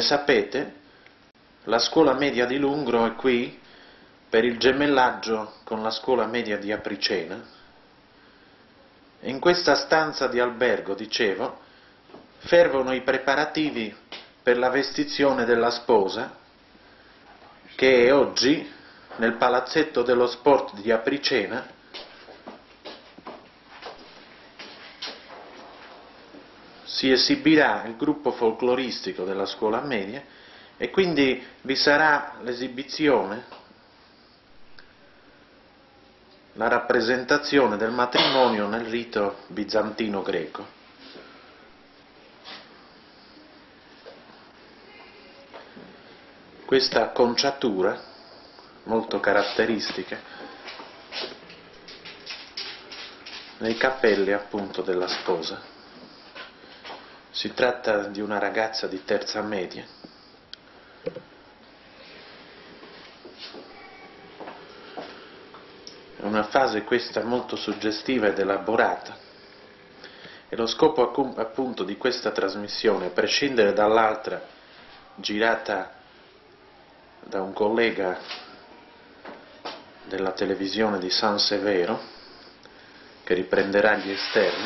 sapete, la scuola media di Lungro è qui per il gemellaggio con la scuola media di Apricena. In questa stanza di albergo, dicevo, fervono i preparativi per la vestizione della sposa, che oggi nel palazzetto dello sport di Apricena si esibirà il gruppo folcloristico della scuola media e quindi vi sarà l'esibizione, la rappresentazione del matrimonio nel rito bizantino-greco. Questa conciatura, molto caratteristica, nei capelli appunto della sposa. Si tratta di una ragazza di terza media. È una fase questa molto suggestiva ed elaborata. E lo scopo appunto di questa trasmissione, a prescindere dall'altra girata da un collega della televisione di San Severo, che riprenderà gli esterni,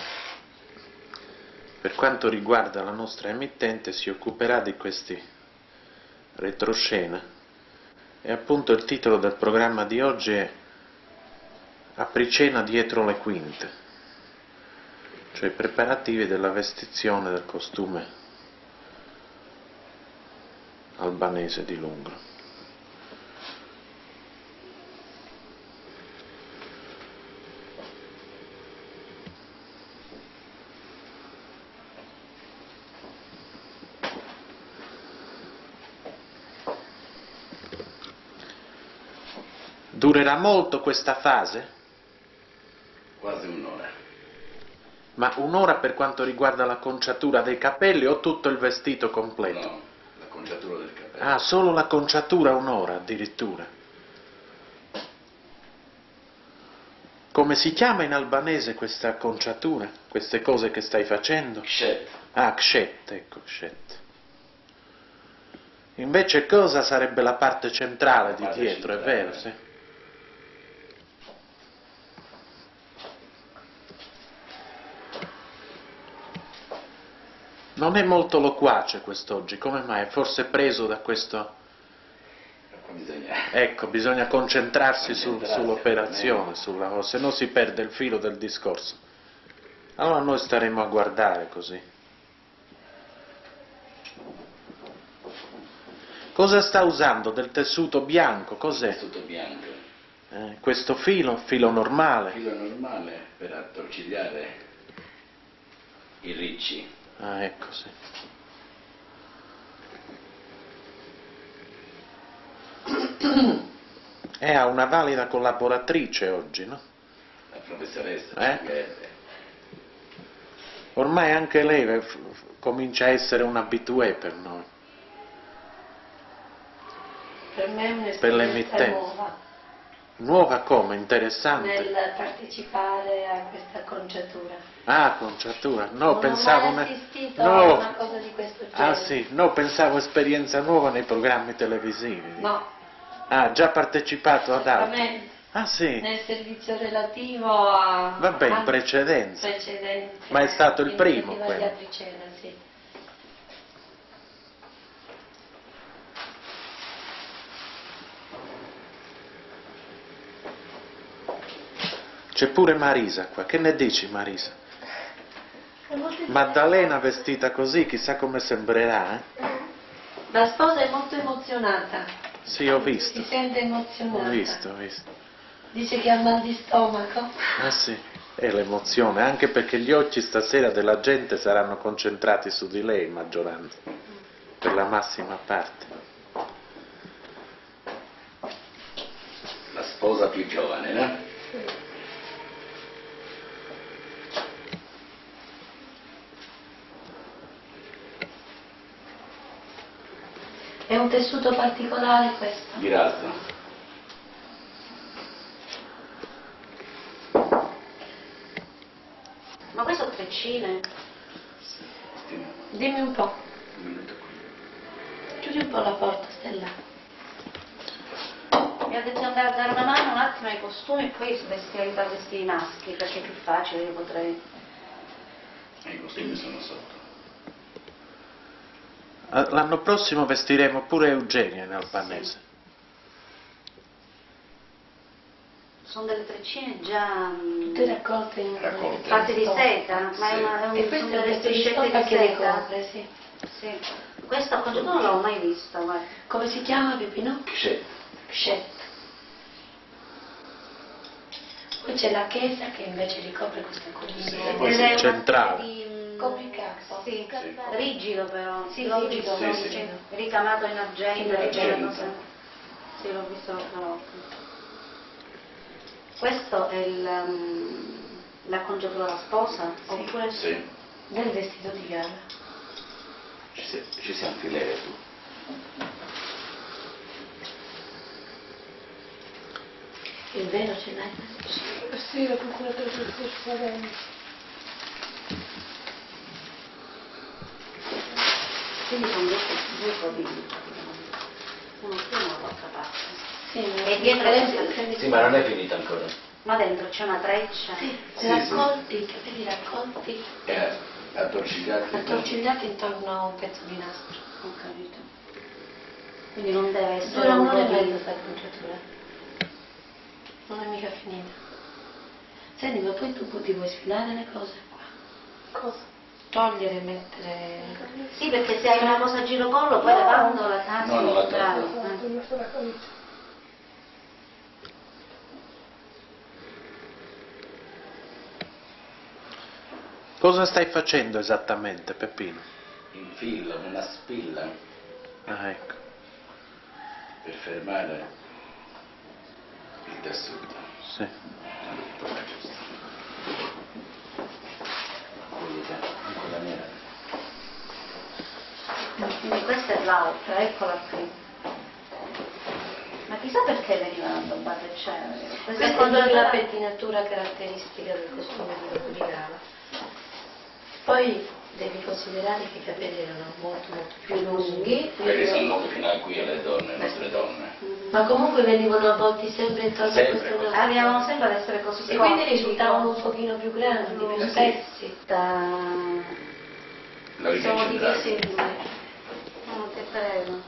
per quanto riguarda la nostra emittente si occuperà di questi retroscena e appunto il titolo del programma di oggi è Apricena dietro le quinte, cioè i preparativi della vestizione del costume albanese di Lungro. Durerà molto questa fase? Quasi un'ora. Ma un'ora per quanto riguarda la conciatura dei capelli o tutto il vestito completo? No, la conciatura del capello. Ah, solo la conciatura un'ora addirittura. Come si chiama in albanese questa conciatura? Queste cose che stai facendo? Kshet. Ah, kshet, ecco, kshet. Invece cosa sarebbe la parte centrale di dietro, è vero, sì? Non è molto loquace quest'oggi, come mai? Forse preso da questo... Ecco, bisogna concentrarsi sull'operazione, se no si perde il filo del discorso. Allora noi staremo a guardare così. Cosa sta usando? Del tessuto bianco? Cos'è? Tessuto bianco. Questo filo normale? Filo normale per attorcigliare i ricci. Ah, ecco, sì. Ha una valida collaboratrice oggi, no? La professoressa. Ormai anche lei comincia a essere un habitué per noi. Per me è un'esperienza Per l'emittente. nuova. Nuova come? Interessante? Nel partecipare a questa conciatura. Ah, conciatura. No, non pensavo... ho mai assistito a una cosa di questo genere. Ah sì, no, pensavo esperienza nuova nei programmi televisivi. No. Ah, già partecipato ad altri? Certamente. Ah sì? Nel servizio relativo a... Vabbè, in precedenza. Ma è stato il primo quello? Di Apricena, sì. C'è pure Marisa qua, che ne dici Marisa? Maddalena vestita così, chissà come sembrerà, eh? La sposa è molto emozionata. Sì, ho visto. Si sente emozionata. Ho visto. Dice che ha mal di stomaco. Ah sì, è l'emozione, anche perché gli occhi stasera della gente saranno concentrati su di lei in maggioranza, per la massima parte. La sposa più giovane, no? È un tessuto particolare questo? Di raso. Ma questo treccine? Dimmi un po'. Chiudi un po' la porta, Stella. Mi ha detto di andare a dare una mano un attimo ai costumi e poi da vestiti maschi, perché è più facile, io potrei... I costumi sono sotto. L'anno prossimo vestiremo pure Eugenia in albanese. Sono delle treccine già Tutte raccolte in Raccolte. fatte di seta, ma Sì. E questo sono è il delle vestito di striscette stoffa di che le seta. copre, sì. Sì. Questo a congedo non l'ho mai vista, guarda. Come si chiama, Peppino? C'è. Scelta. Poi c'è la chiesa che invece ricopre questa collina. Sì, Ed poi è sì. una Centrale. specie di... Copricapo. Sì, Sì. rigido però. Sì, L'ho rigido, visto, sì, sì. ricamato in argento. In argento. Sì, l'ho visto l'altra volta. Questo è l'accongiatura della sposa? Sì. Oppure Sì. Del vestito di gala. Ci si infilere tu. Il velo ce l'hai? Sì, la procuratore del Corso. quindi sono due codini praticamente. Uno più e uno dall'altra parte. Sì, E dietro Sì, ma non è finita ancora. ma dentro c'è una treccia. Sì, Sì, raccolti, i capelli raccolti, Attorcigliati. attorcigliati intorno a un pezzo di nastro. Ho capito. Quindi non deve essere Dura un un'ora e codino. mezza sta acconciatura. Non è mica finita. Senti, ma poi tu ti puoi sfilare le cose qua? Cosa? Togliere e mettere... Sì, perché se hai una cosa a girocollo poi levando la tasca. No, non la bravo. tolgo. Ho messo la camicia. Cosa stai facendo esattamente, Peppino? Infilo una spilla Ah, ecco. per fermare il tessuto. Sì. Allora, giusto. Vedete, in quella nera. Quindi questa è l'altra, eccola qui. Ma chissà perché venivano addobbate, cioè, Questa è proprio la pettinatura caratteristica del costume di dopo di gala. Poi devi considerare che i capelli erano molto molto più lunghi, Quelli sono noti fino a qui alle donne, alle nostre donne. ma comunque venivano avvolti sempre intorno a Sempre questo così. nastro. Avevano sempre ad essere così E quindi risultavano un pochino più grandi, più Sì. spessi. L'origine Sono centrale. divisibili. Che prego.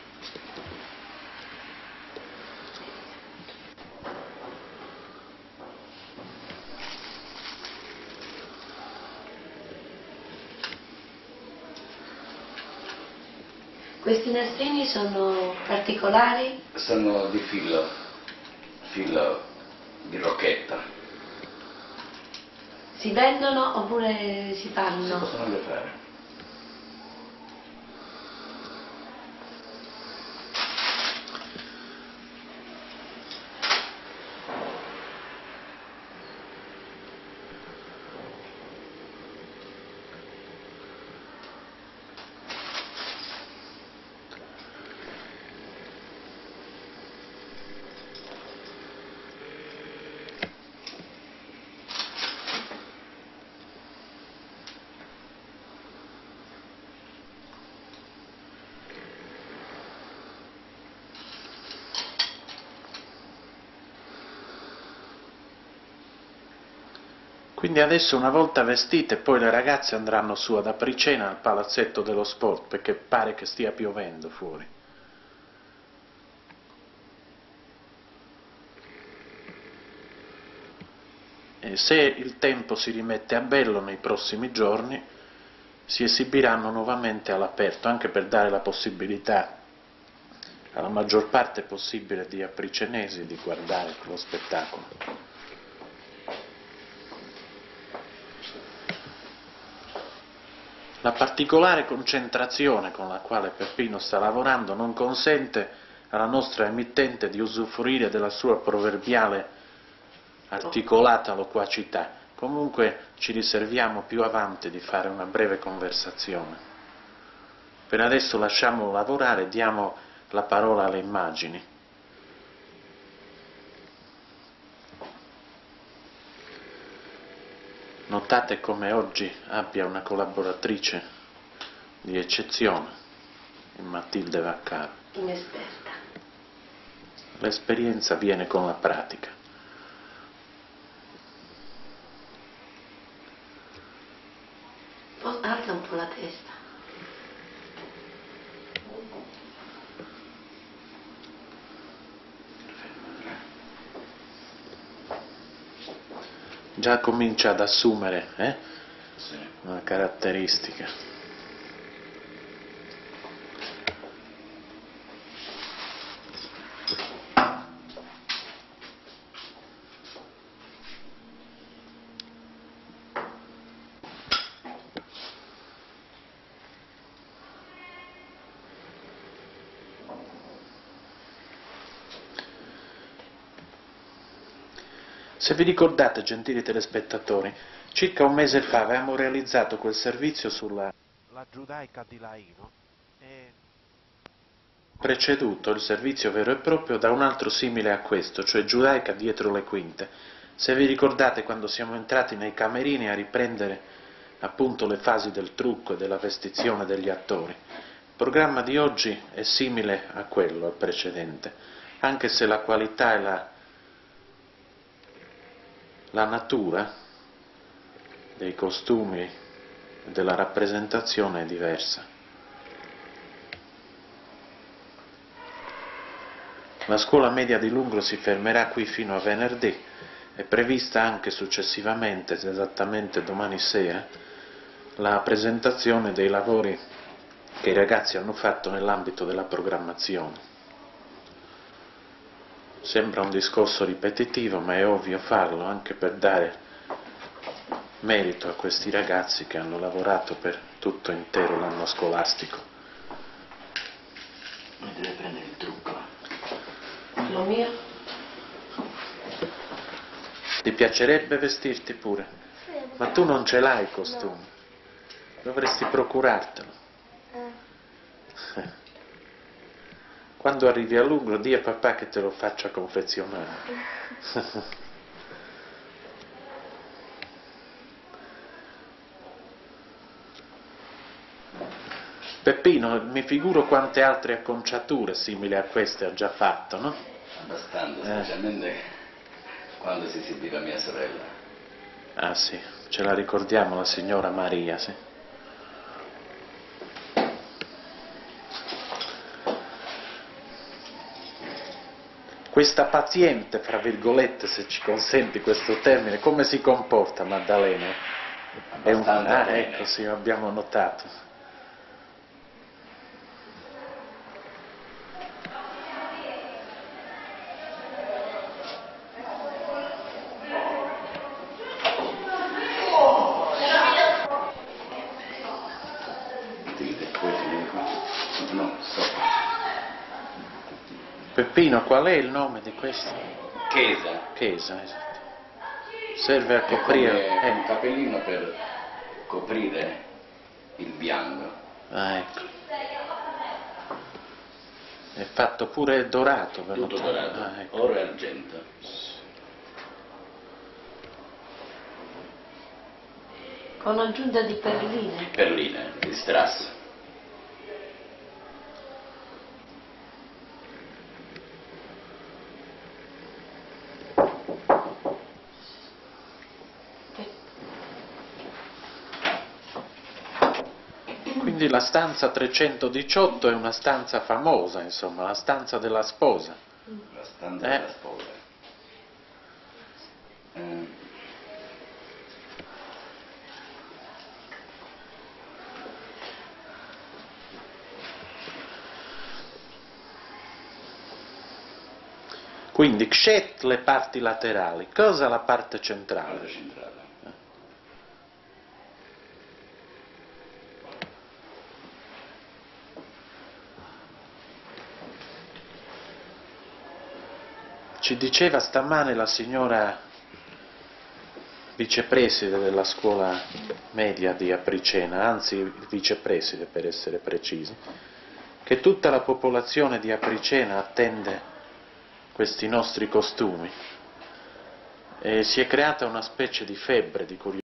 Questi nastrini sono particolari? Sono di filo di rocchetta. Si vendono oppure si Si fanno? possono anche fare. Quindi adesso una volta vestite poi le ragazze andranno su ad Apricena al palazzetto dello sport perché pare che stia piovendo fuori. E se il tempo si rimette a bello nei prossimi giorni si esibiranno nuovamente all'aperto anche per dare la possibilità alla maggior parte possibile di apricenesi di guardare lo spettacolo. La particolare concentrazione con la quale Peppino sta lavorando non consente alla nostra emittente di usufruire della sua proverbiale articolata loquacità. Comunque ci riserviamo più avanti di fare una breve conversazione. Per adesso lasciamolo lavorare e diamo la parola alle immagini. Notate come oggi abbia una collaboratrice di eccezione. in Matilde Vaccaro. Inesperta. L'esperienza viene con la pratica. Alza un po' la testa. Già comincia ad assumere Sì. una caratteristica. Se vi ricordate, gentili telespettatori, circa un mese fa avevamo realizzato quel servizio sulla giudaica di Laino e preceduto il servizio vero e proprio da un altro simile a questo, cioè giudaica dietro le quinte. Se vi ricordate, quando siamo entrati nei camerini a riprendere appunto le fasi del trucco e della vestizione degli attori, il programma di oggi è simile a quello, al precedente, anche se la qualità e la natura dei costumi e della rappresentazione è diversa. La scuola media di Lungro si fermerà qui fino a venerdì, è prevista anche successivamente, esattamente domani sera, la presentazione dei lavori che i ragazzi hanno fatto nell'ambito della programmazione. Sembra un discorso ripetitivo, ma è ovvio farlo anche per dare merito a questi ragazzi che hanno lavorato per tutto intero l'anno scolastico. Mi deve prendere il trucco. Lo mio? Ti piacerebbe vestirti pure? Ma tu non ce l'hai il costume. Dovresti procurartelo. Quando arrivi a Lungro, di a papà che te lo faccia confezionare. Peppino, mi figuro quante altre acconciature simili a queste ha già fatto, no? Abbastanza, specialmente quando si esibì la mia sorella. Ah sì, ce la ricordiamo, la signora Maria, sì. Questa paziente, fra virgolette, se ci consenti questo termine, come si comporta Maddalena? Abbastanza bene. Ecco, sì, abbiamo notato. Dite, puoi finire qua? No, sopra. Peppino, qual è il nome di questo? Chiesa. Chiesa, esatto. Serve a È coprire... come un capellino per coprire il bianco. Ah, ecco. È fatto pure dorato, per Tutto notare. dorato, Ah, ecco. oro e argento. Con aggiunta di perline. Perline, di strass. Quindi la stanza 318 è una stanza famosa, insomma, la stanza della sposa. La stanza della sposa. Quindi kshet le parti laterali, cosa la parte centrale? Parte centrale. Ci diceva stamane la signora vicepreside della scuola media di Apricena, anzi vicepreside per essere precisi, che tutta la popolazione di Apricena attende questi nostri costumi e si è creata una specie di febbre di curiosità.